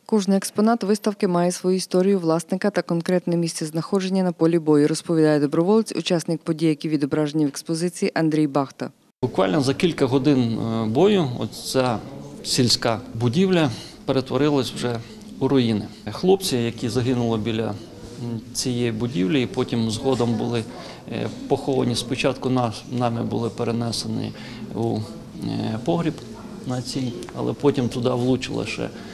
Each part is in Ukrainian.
Кожний експонат виставки має свою історію власника та конкретне місце знаходження на полі бою, розповідає доброволець, учасник подій, які відображені в експозиції Андрій Бахта. Буквально за кілька годин бою ця сільська будівля перетворилась вже у руїни. Хлопці, які загинули біля цієї будівлі і потім згодом були поховані, спочатку нами були перенесені у погріб на цій, але потім туди влучило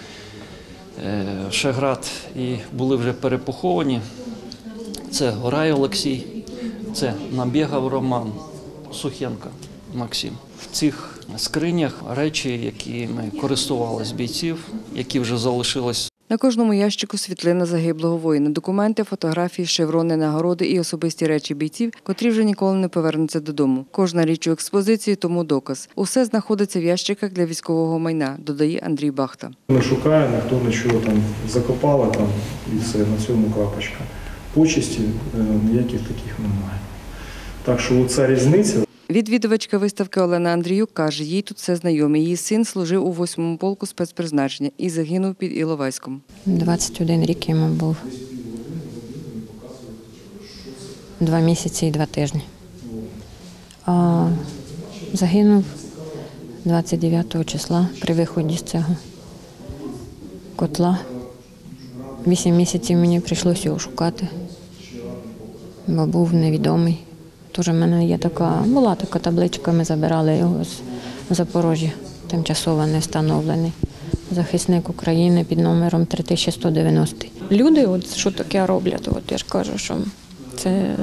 ще град і були вже перепоховані. Це Горай Олексій, це Набєгов Роман, Сухенко Максим. В цих скринях речі, якими користувались бійців, які вже залишились. На кожному ящику світлина загиблого воїна, документи, фотографії, шеврони, нагороди і особисті речі бійців, котрі вже ніколи не повернуться додому. Кожна річ у експозиції тому доказ. Усе знаходиться в ящиках для військового майна, додає Андрій Бахта. Не шукає, ніхто нічого там закопали там і все, на цьому крапочка. Почесті ніяких таких немає. Так що оця різниця. Відвідувачка виставки Олена Андріюк каже, їй тут все знайоме. Її син служив у 8-му полку спецпризначення і загинув під Іловайськом. 21 рік йому був. 2 місяці і 2 тижні. А загинув 29 числа при виході з цього котла. 8 місяців мені прийшлося його шукати, бо був невідомий. Тож у мене була така табличка, ми забирали його з Запоріжжя, тимчасово не встановлений. Захисник України під номером 3190. Люди, що таке роблять, я ж кажу, що це,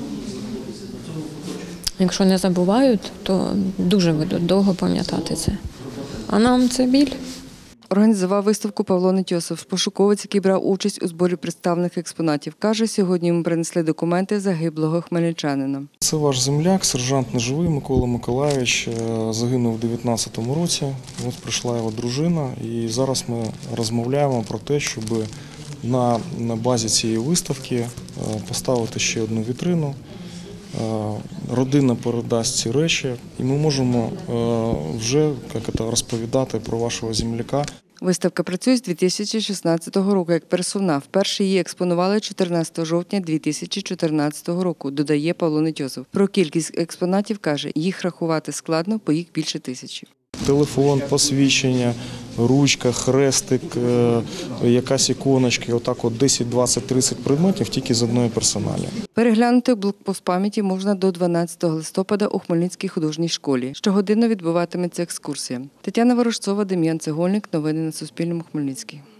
якщо не забувають, то дуже будуть довго пам'ятати це. А нам це біль. Організував виставку Павло Нетьосов, пошуковець, який брав участь у зборі представлених експонатів. Каже, сьогодні йому принесли документи загиблого хмельничанина. Це ваш земляк, сержант Неживий Микола Миколайович, загинув у 2019 році. Ось прийшла його дружина і зараз ми розмовляємо про те, щоб на базі цієї виставки поставити ще одну вітрину. Родина передасть ці речі, і ми можемо вже розповідати про вашого земляка. Виставка працює з 2016 року як пересувна. Вперше її експонували 14 жовтня 2014 року, додає Павло Нетьосов. Про кількість експонатів каже, їх рахувати складно, бо їх більше 1000. Телефон, посвідчення, ручка, хрестик, якась іконочка, отак 10, 20, 30 предметів тільки з одної персоналі. Переглянути блокпост пам'яті можна до 12 листопада у Хмельницькій художній школі. Щогодинно відбуватиметься екскурсія. Тетяна Ворожцова, Дем'ян Цегольник. Новини на Суспільному. Хмельницький.